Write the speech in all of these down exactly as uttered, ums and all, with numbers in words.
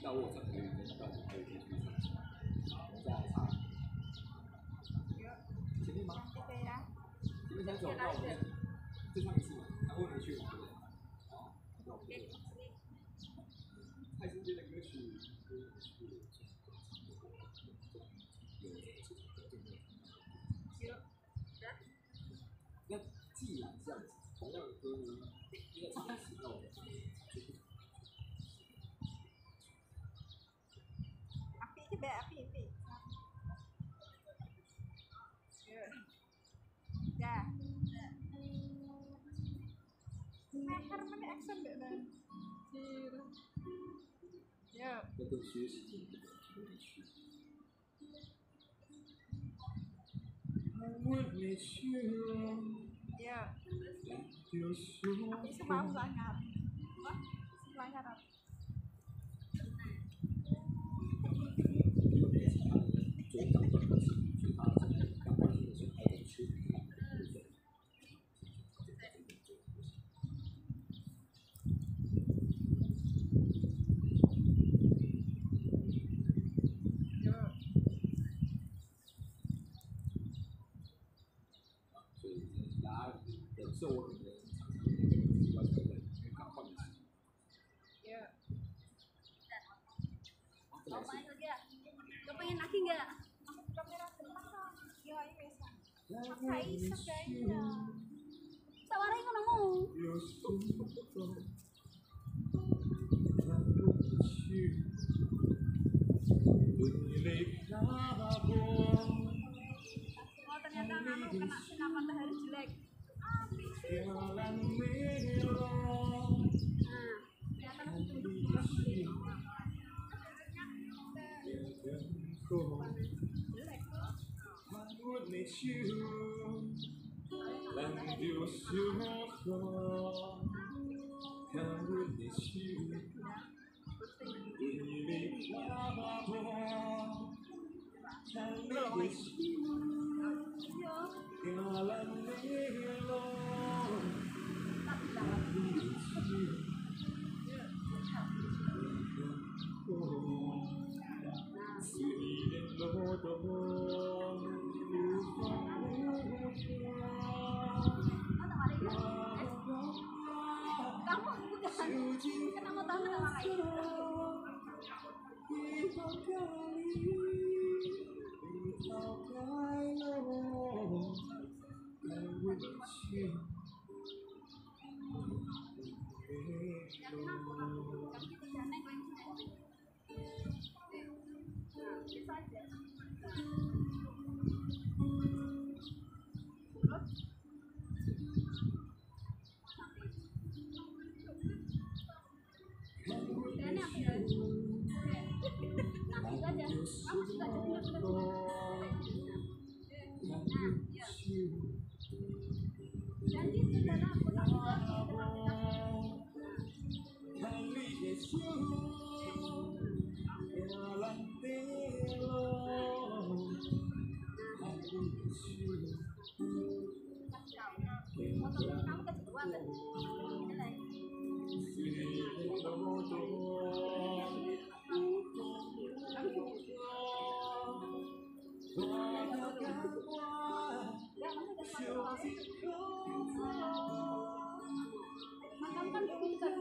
到卧场可以跟到你可以进去唱，我们再来唱。前面吗？前面先走，那我们再唱一次嘛，然后你去嘛，对不对？好，那我们就蔡幸娟的歌曲。那既然这样子，同样的歌呢，应该唱的时候， api ke be api api ya meher mana action be be ya 要更学习自己的努力去。 ya api semalam sangat wah sangat apa 因为其他人追赶快的，所以他在赶快的时候还得去看部分。所以大家忍受我可能常常有习惯在这里，因为刚换的时候。 Mau main lagi ya? Kau pengen lagi nggak? kamera bentar kok ya ini bisa pakai sepeda Tawarin ko na mo. Oh ternyata nano kena sinar matahari jelek. Ah, nah, ternyata aku kenapa tahu nama kayak ini apa ya? Nanti aja, kamu suka jadi janji sudah aku tak kamu kejeruan kan? Makam kan pintar.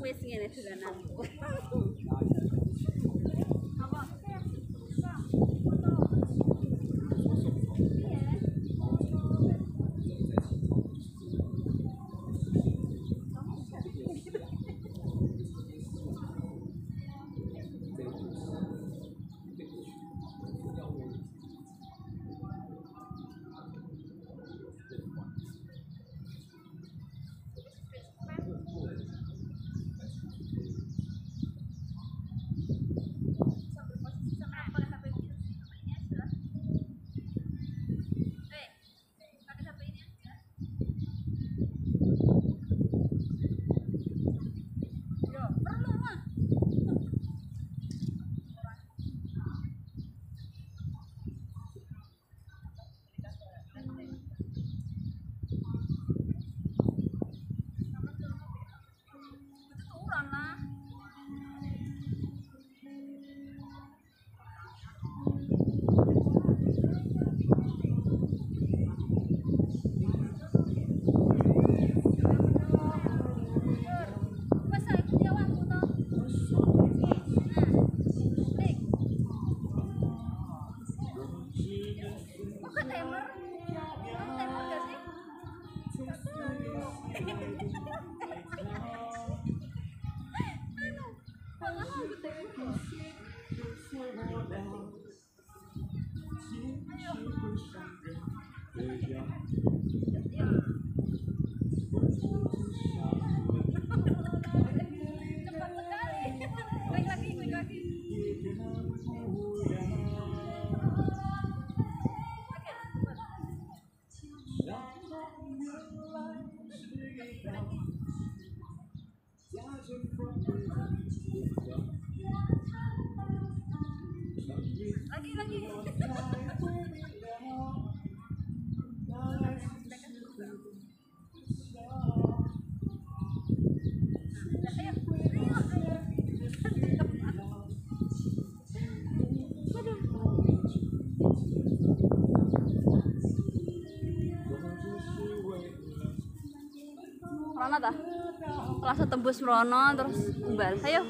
wis ngene dolanan. Apa? Lagi lagi. Rono ta? Langsung tembus Rono terus umbal. Ayo.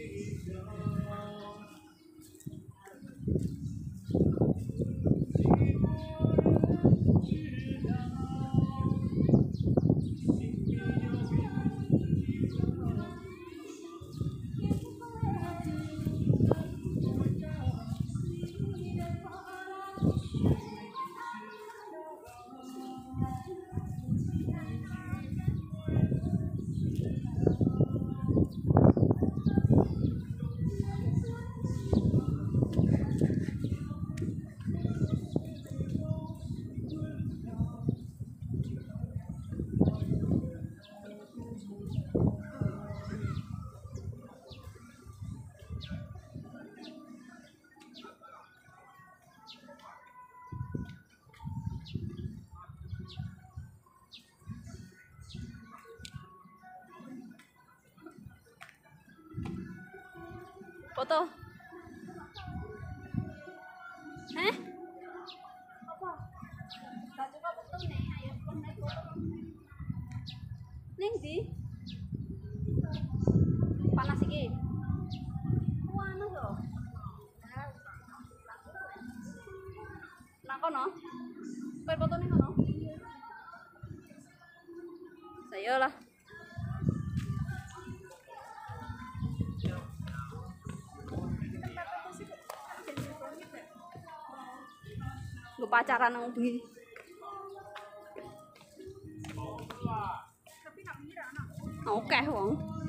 Foto. Eh? Apa? Gak coba foto nih, ayo foto foto. Ning ndi? Panas iki. Panas lho. Nah kono. Kowe foto ning kono. Saya lah. Lu pacaran nang bengi. Tapi nak mengira anak. Oke, wong.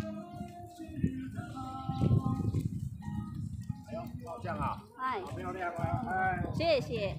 这样啊， Hai. 漂亮啊，哎。 谢谢。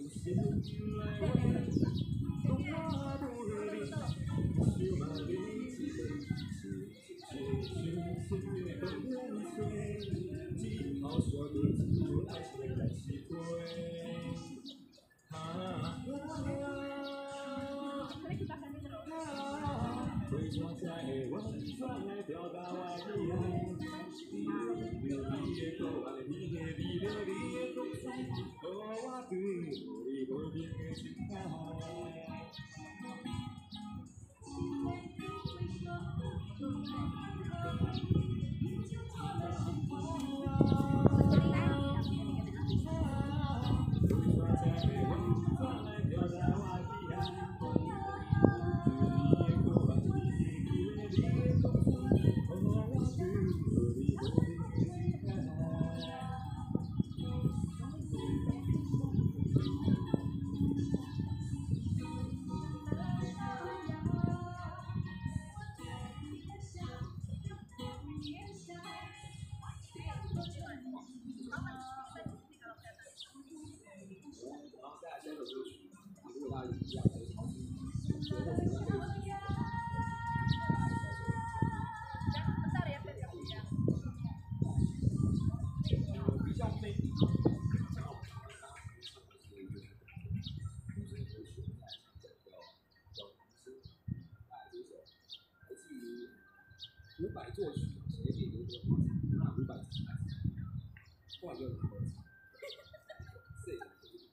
五百作曲，写给刘德华，那五百词，后来就拿回来唱。这个。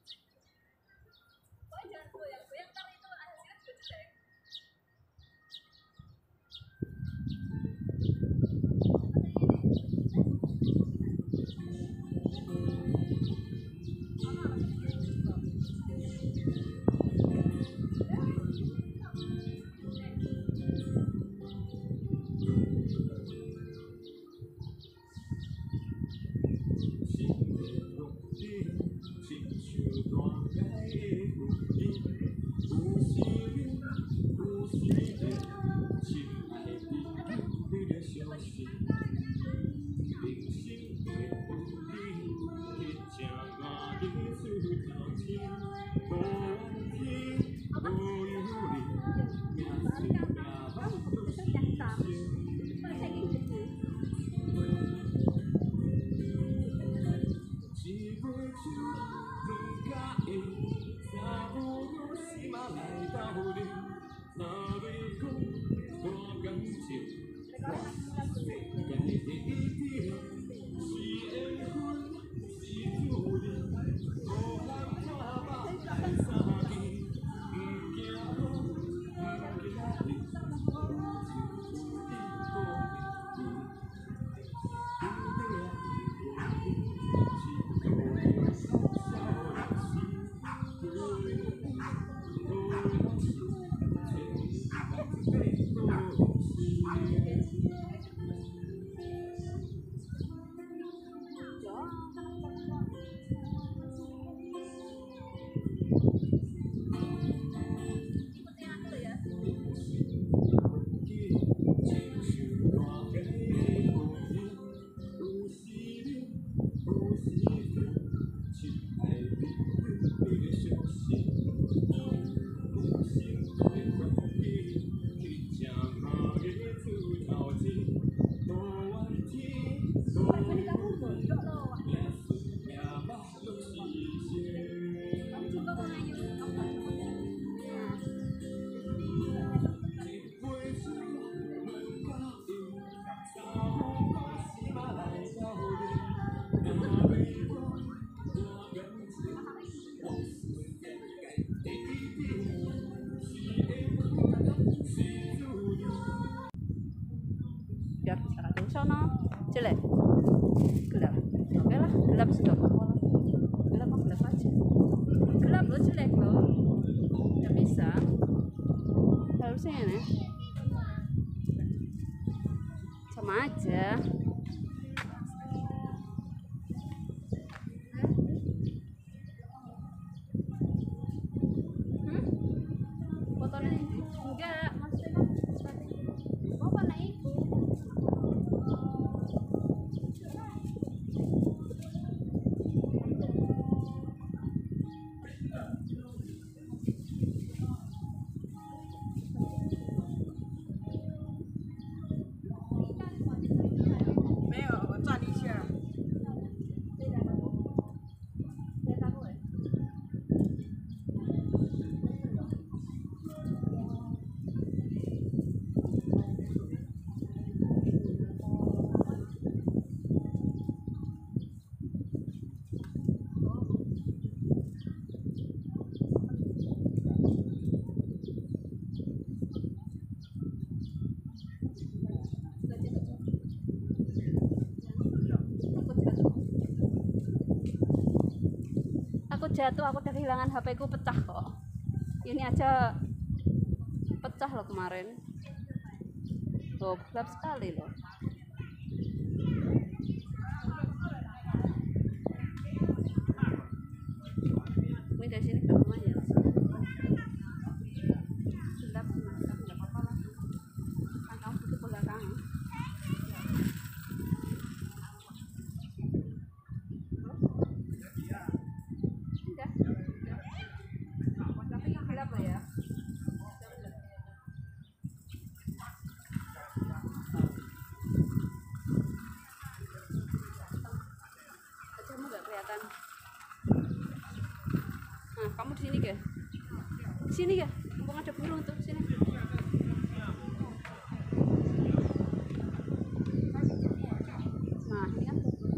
biar bisa kadung sono jelek gelap oke lah gelap sudah gelap kok gelap aja gelap loh jelek loh nggak bisa harusnya ya sama aja hmm? fotonya enggak maksudnya mau warna itu jatuh, aku udah kehilangan H P ku, pecah kok. Ini aja pecah loh kemarin. Tuh, gelap sekali loh. Ini dari sini ke rumahnya. Gelap, nggak apa-apa lah. Kan kamu butuh ke belakang. Udah. Tapi gelap loh ya. Wajahmu nggak kelihatan. Nah, kamu di sini ke? Di sini ya? Mumpung ada burung tuh, sini. Nah, ini kan.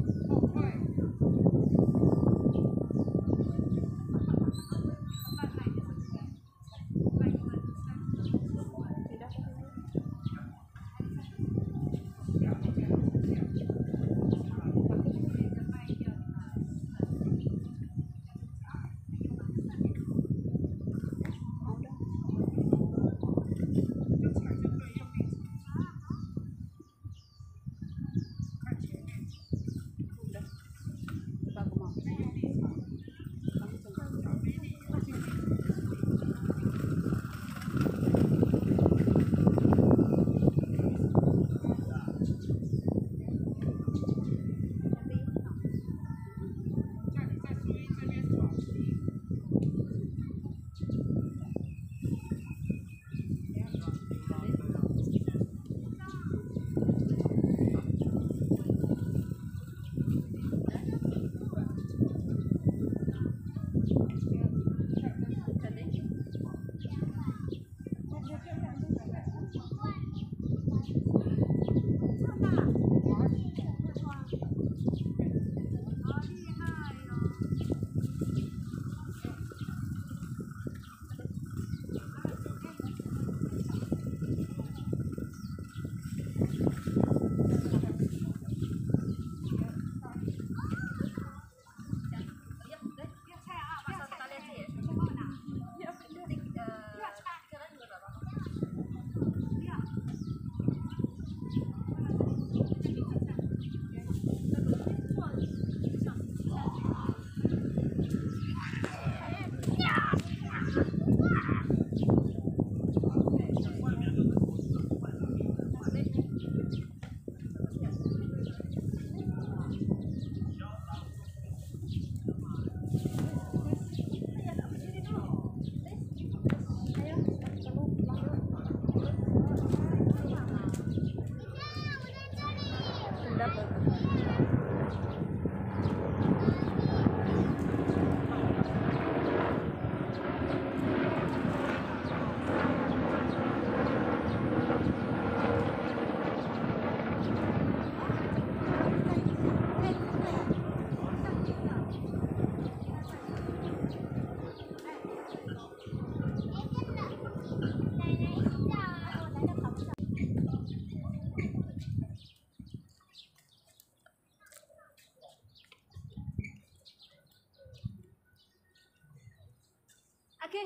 Oke.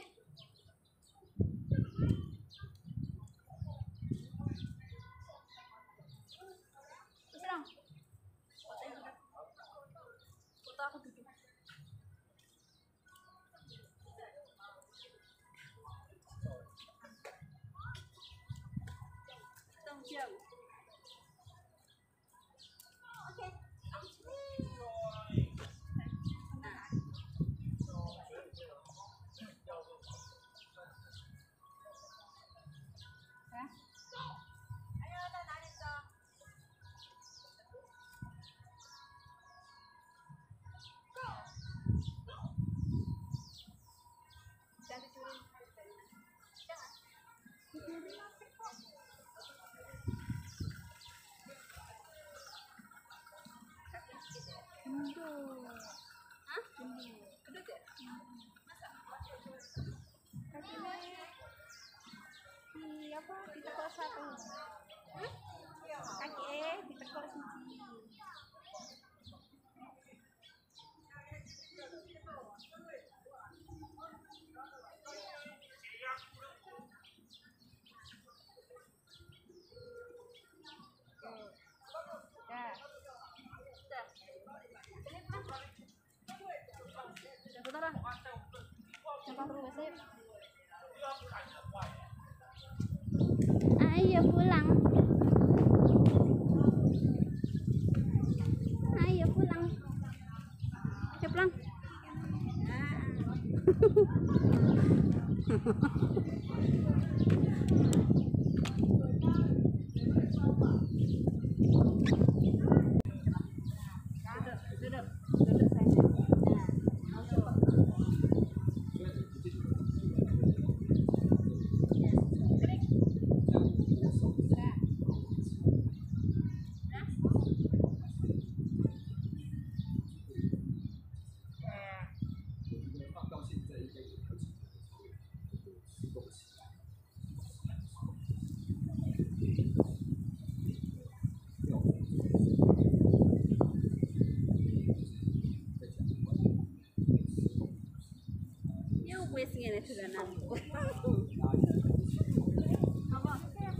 Terus dong. Foto aku duduk. Tong jauh. Oke. Hah? Kedut ya? Di apa? Di teko satu. Hmm? Kaki eh di teko siji. Ayo pulang. Ayo pulang. Ayo pulang. Duduk, duduk sayang. Ya wes ngene dolanan. Apa?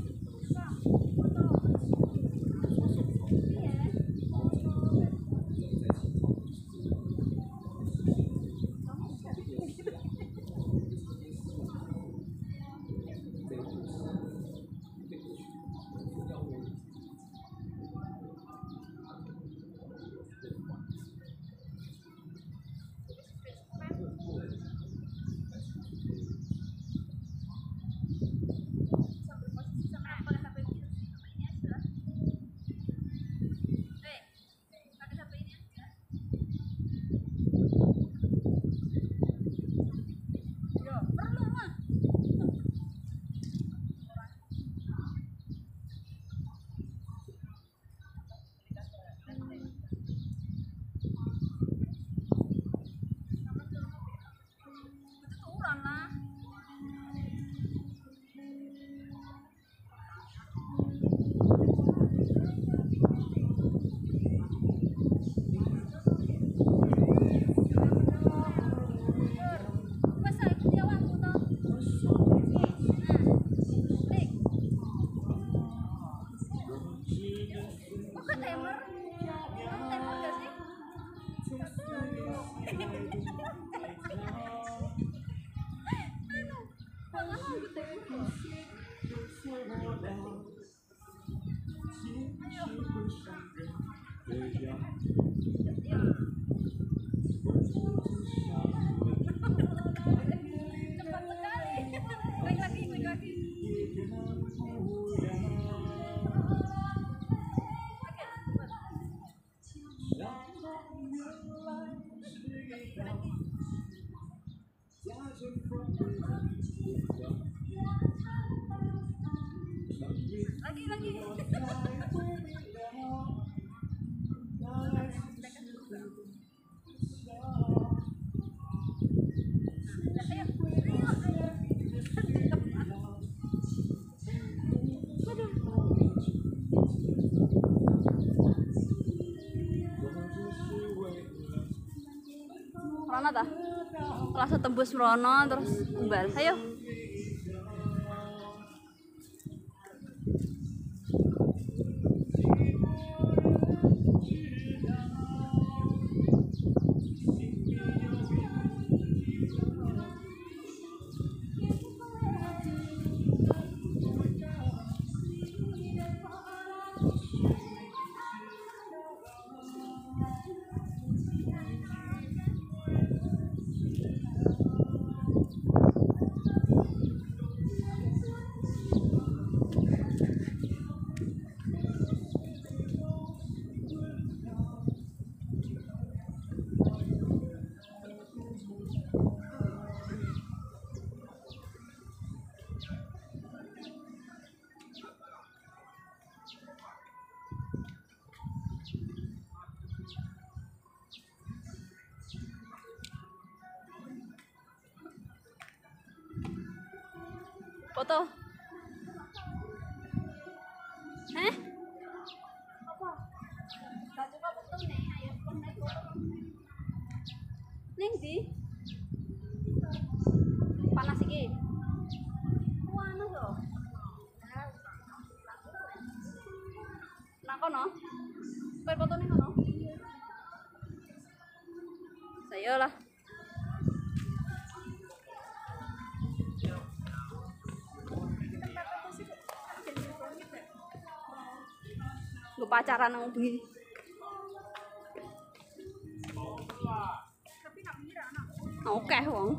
Lagi lagi. Rono ta? Langsung tembus Rono terus umbal. Ayo. Foto. Eh? Apa? Gak coba foto nih, ayo pernah foto. Ning di. Panas iki. Panas loh. Nang kono? Kowe foto ning kono? Saya lah. Gue pacaran nang bengi. Oke, wong.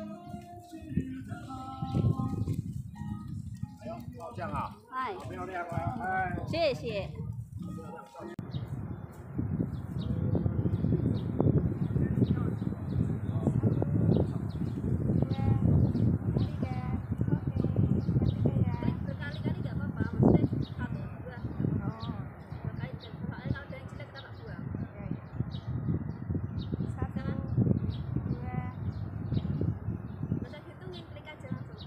这样啊， Hai, 漂亮啊，哎。 谢谢。 Berkali-kali nggak apa-apa, maksudnya satu dua. Berkali soalnya kalau ada yang jelek kita tak buang. Jangan. Nggak usah hitungin, klik aja langsung.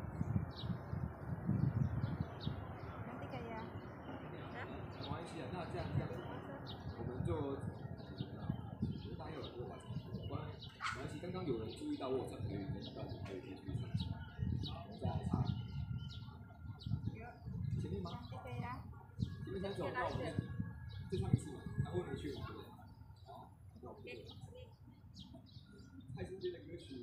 Hah? 没关系啊，那这样这样，我们就大家有人问完，没关系，刚刚有人注意到卧蚕可以那段可以继续唱，好，我们再来唱，前面吗？前面三首，那我们再唱一次嘛，然后回去嘛，对不对？好，那我们就蔡幸娟的歌曲。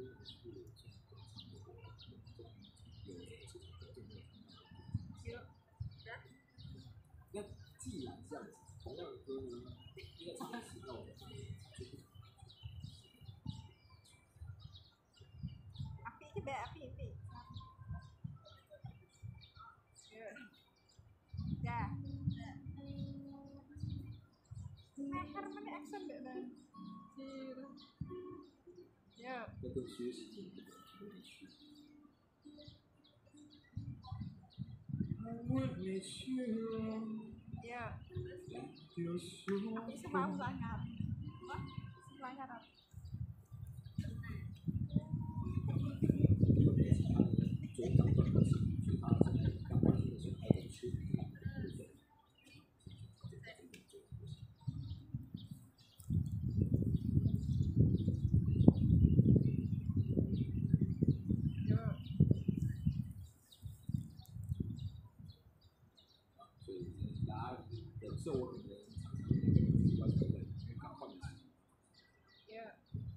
那既然这样子，同样的歌呢，应该唱起那我们 Api ke api api. Ya. Meter mana action deh dan. Ya. 要跟学习进步的努力去。 Ya. Api semau sangat. Wah, sangat. 因为没其他的追长段的是追他的，刚开始的时候还有缺点，对不对？ 所以大家忍受我可能常常有点习惯等等，因为刚换的是。 Ya.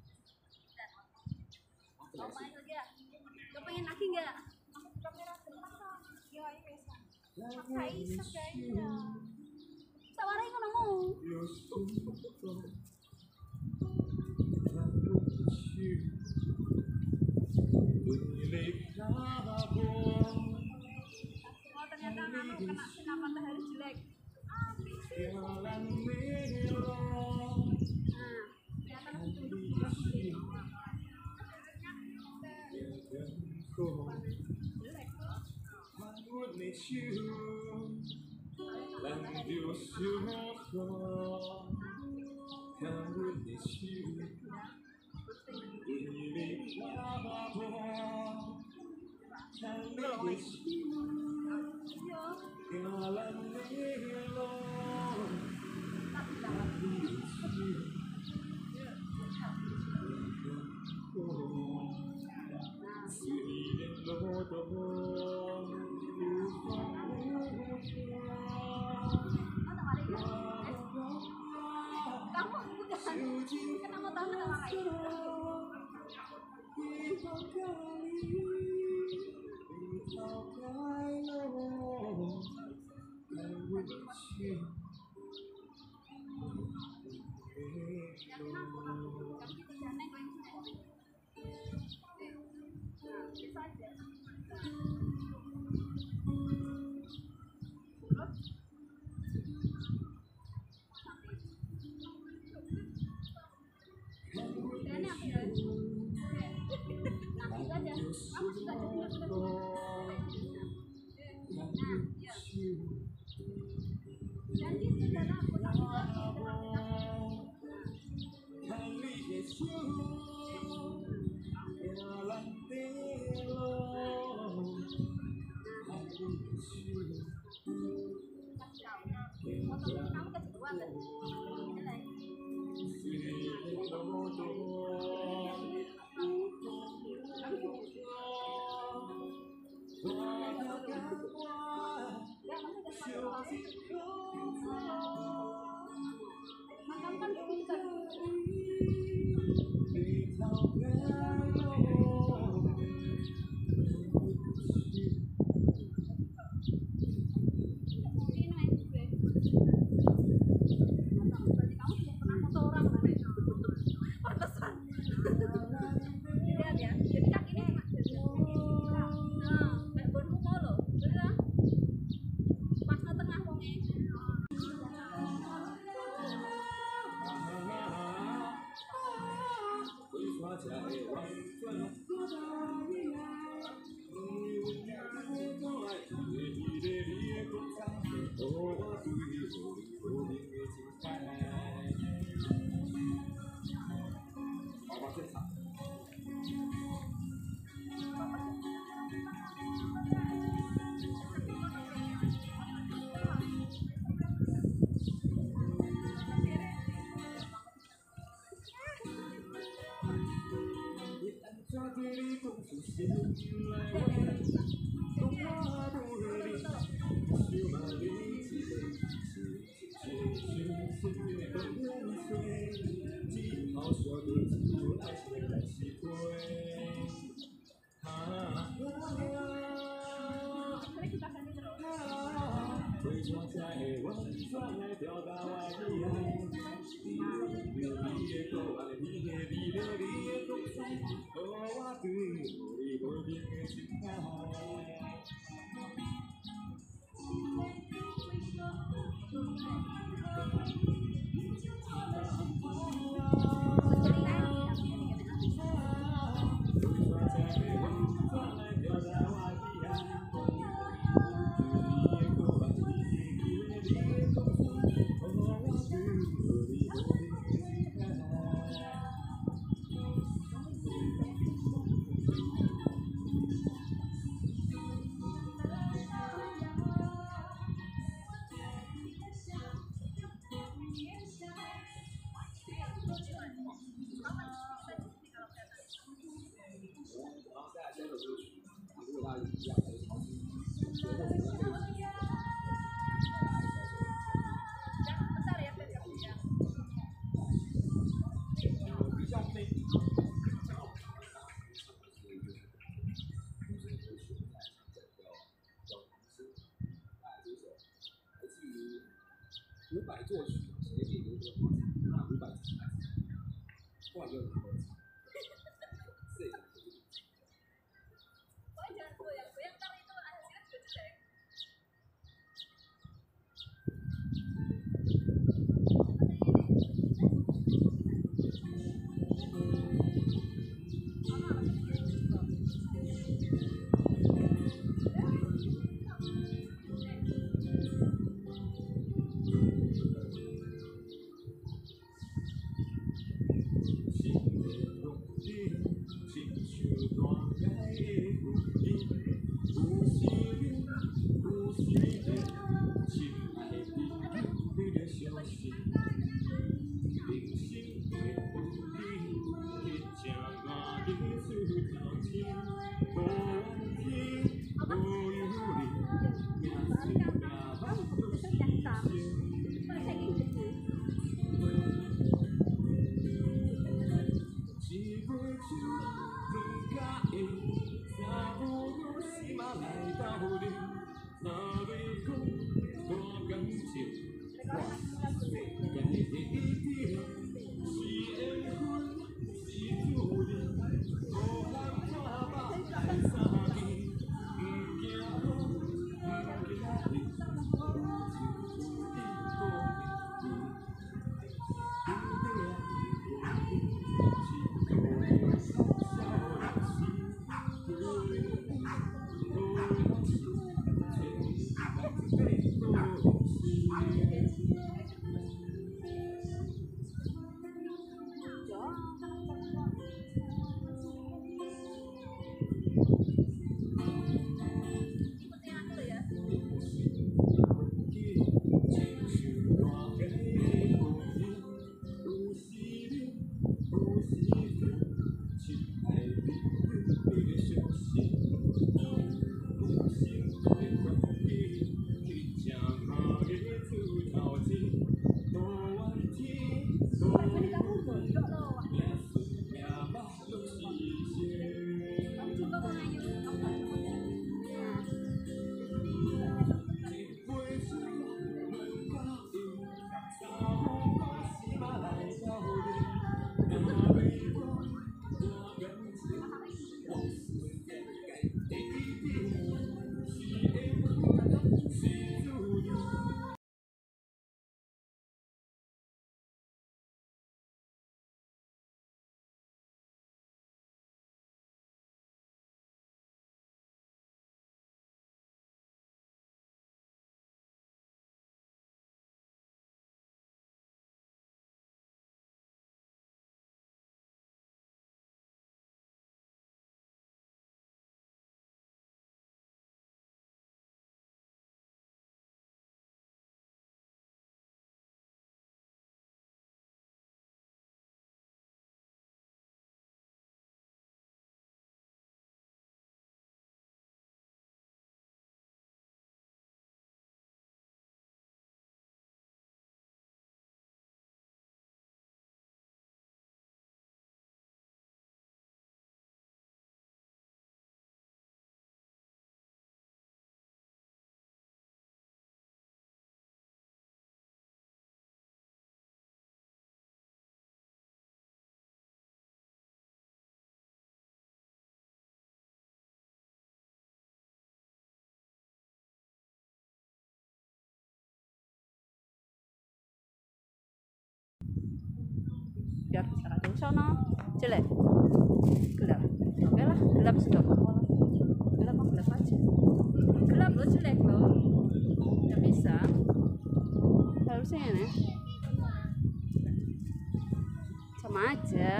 Mau main lagi ya? Lo pengen lagi nggak? Kamera terpasang. Ya, ini bisa. Masa isa kayaknya. Sawarin ko na mo. Oh ternyata anu kena sinar matahari jelek. Nah, ternyata masih tunduk jelek. Kamu bukan, kenapa tahu nama lain? Ini main gue. 伍佰作曲，写给刘德华，那伍佰唱，后来就很多人唱。这个。 biar bisa kadung sono jelek gelap. Oke lah, gelap stop. Gelap kok gelap aja. Gelap loh, jelek loh. Nggak bisa. Harusnya ini sama aja.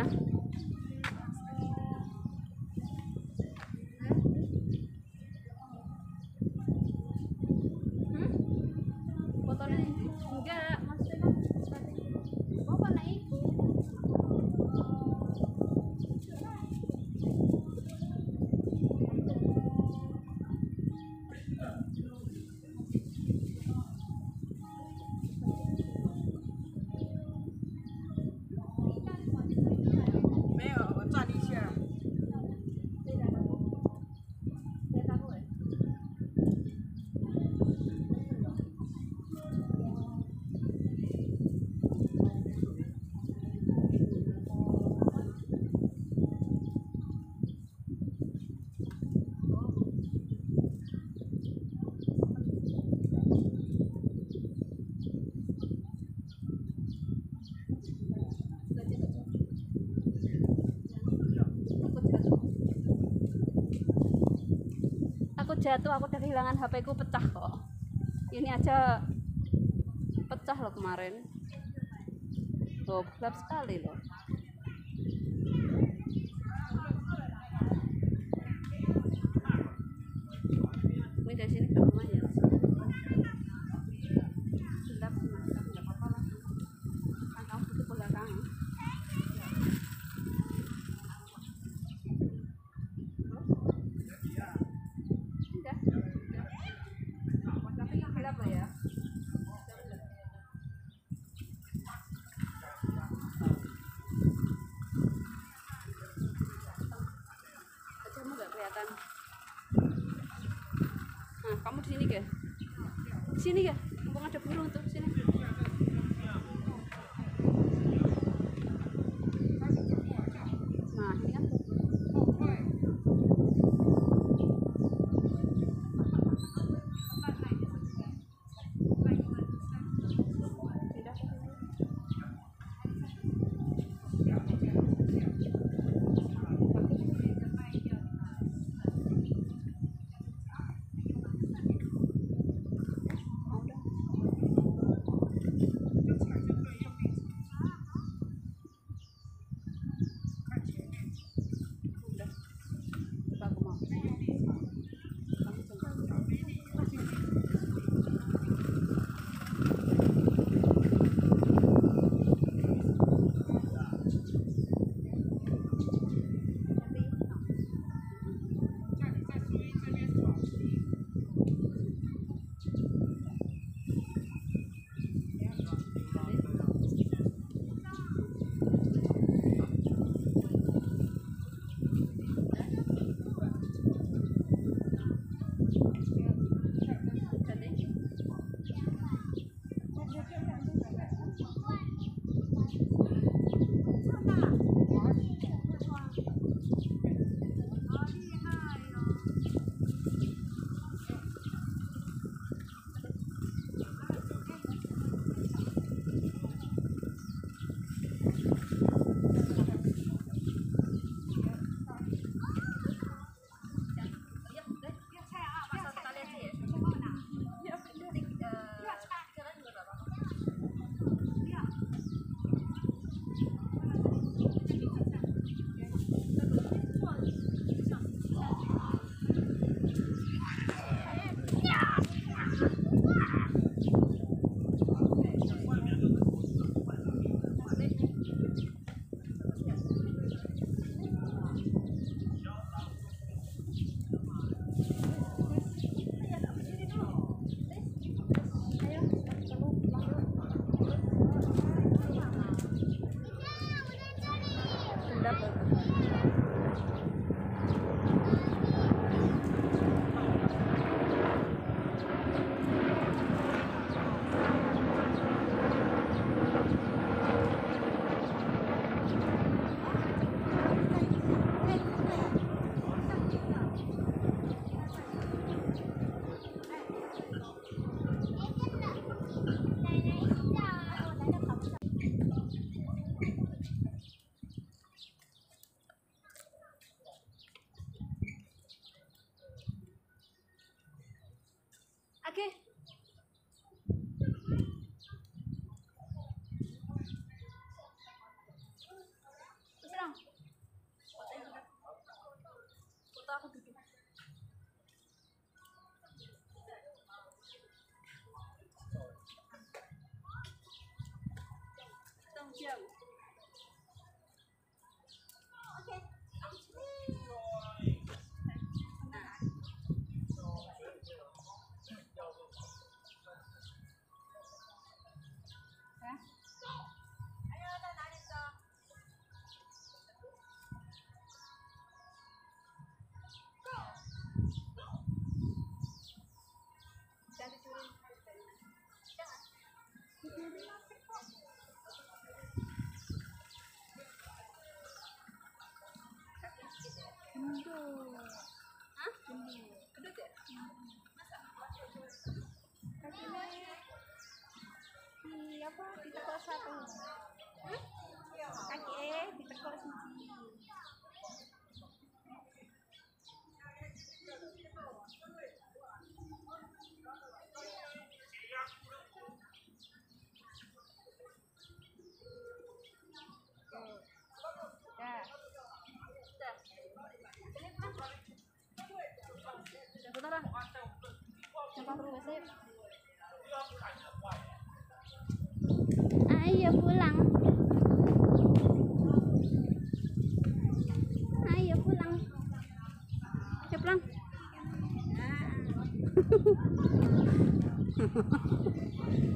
Hmm? Fotonya enggak, maksudnya mau warna itu. Aku jatuh, aku udah kehilangan H P ku, pecah kok. Ini aja pecah loh kemarin. Tuh, gelap sekali loh. Ini dari sini ke rumah ya. Gelap, tapi nggak apa-apa lah. Kan kamu butuh ke belakang. Tapi gelap loh ya. Wajahmu nggak kelihatan. Nah, kamu di sini ke? Di sini ya. Mumpung ada burung tuh, sini. Nah, ini kan. apa ditekuk satu. Hmm? Kaki eh ditekuk siji. Dah. Saudara, Coba terus ayo. Ayo pulang. Ayo pulang. ayo pulang. Nah.